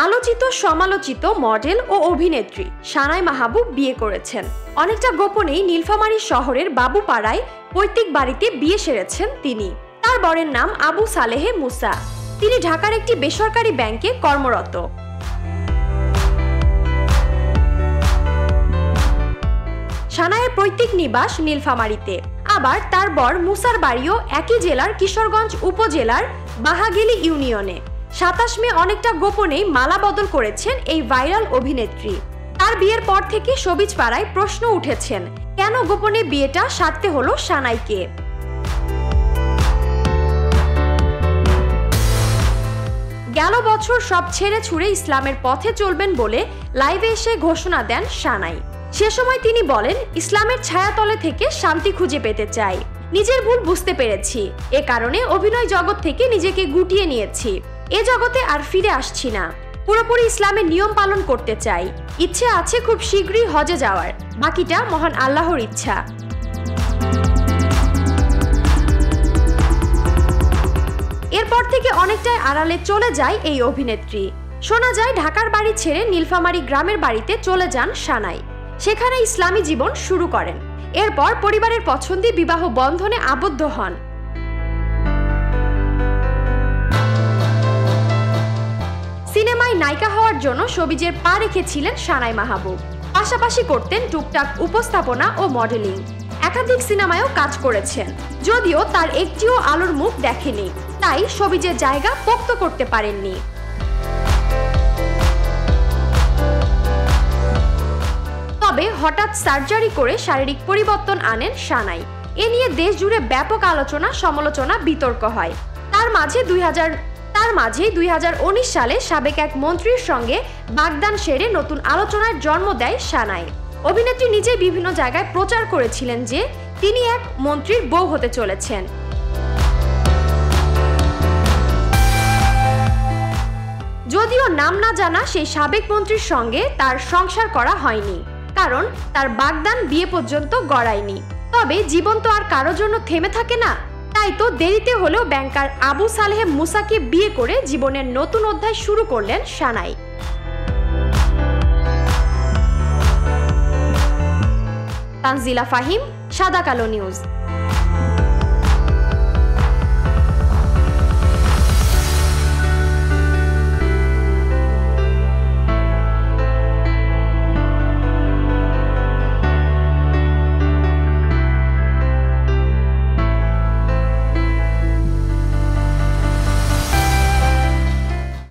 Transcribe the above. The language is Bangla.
আলোচিত সমালোচিত মডেল ও অভিনেত্রী সানাই মাহবুব বিয়ে করেছেন। অনেকটা গোপনেই নীলফামারী শহরের বাবুপাড়ায় পৈতৃক বাড়িতে বিয়ে সেরেছেন তিনি। তার বরের নাম আবু সালেহে মুসা। তিনি ঢাকার একটি বেসরকারি ব্যাংকে কর্মরত। সানাইয়ের পৈতৃক নিবাস নীলফামারীতে। আবার তার বর মুসার বাড়িও একই জেলার কিশোরগঞ্জ উপজেলার বাহাগিলি ইউনিয়নে। 27 মে অনেকটা গোপনেই মালা বদল করেছেন এই ভাইরাল অভিনেত্রী। তার বিয়ের পর থেকে শোবিজ পাড়ায় প্রশ্ন উঠেছেন, কেন গোপনে বিয়েটা সারতে হলো সানাইকে। গেল বছর সব ছেড়ে ছুড়ে ইসলামের পথে চলবেন বলে লাইভে এসে ঘোষণা দেন সানাই। সে সময় তিনি বলেন, ইসলামের ছায়াতলে থেকে শান্তি খুঁজে পেতে চাই। নিজের ভুল বুঝতে পেরেছি, এ কারণে অভিনয় জগৎ থেকে নিজেকে গুটিয়ে নিয়েছি। এ জগতে আর ফিরে আসছি না। পুরোপুরি ইসলামের নিয়ম পালন করতে চাই। ইচ্ছে আছে খুব শীঘ্রই হজে যাওয়ার, বাকিটা মহান আল্লাহর ইচ্ছা। এরপর থেকে অনেকটাই আড়ালে চলে যায় এই অভিনেত্রী। শোনা যায় ঢাকার বাড়ি ছেড়ে নীলফামারী গ্রামের বাড়িতে চলে যান সানাই। সেখানে ইসলামী জীবন শুরু করেন। এরপর পরিবারের পছন্দে বিবাহ বন্ধনে আবদ্ধ হন। সিনেমায় নায়িকা হওয়ার জন্য শোবিজের পা রেখেছিলেন সানাই মাহবুব। পাশাপাশি করতেন টুকটাক উপস্থাপনা ও মডেলিং। একাধিক সিনেমায়ও কাজ করেছেন, যদিও তার একটিও আলোর মুখ দেখেনি, তাই শোবিজের জায়গা পোক্ত করতে পারেননি। তবে হঠাৎ সার্জারি করে শারীরিক পরিবর্তন আনেন সানাই। এ নিয়ে দেশ জুড়ে ব্যাপক আলোচনা সমালোচনা বিতর্ক হয়। তার মাঝে 2019 সালে সাবেক এক মন্ত্রীর সঙ্গে বাগদান সেরে নতুন আলোচনার জন্ম দেয় সানাই। অভিনেত্রী নিজেই বিভিন্ন জায়গায় প্রচার করেছিলেন যে তিনি এক মন্ত্রীর বউ হতে চলেছেন। যদিও নাম না জানা সেই সাবেক মন্ত্রীর সঙ্গে তার সংসার করা হয়নি, কারণ তার বাগদান বিয়ে পর্যন্ত গড়ায়নি। তবে জীবন তো আর কারোর জন্য থেমে থাকে না, তাই তো দেরিতে হলেও ব্যাংকার আবু সালেহে মুসাকে বিয়ে করে জীবনের নতুন অধ্যায় শুরু করলেন সানাই। তানজিলা ফাহিম, সাদা কালো নিউজ।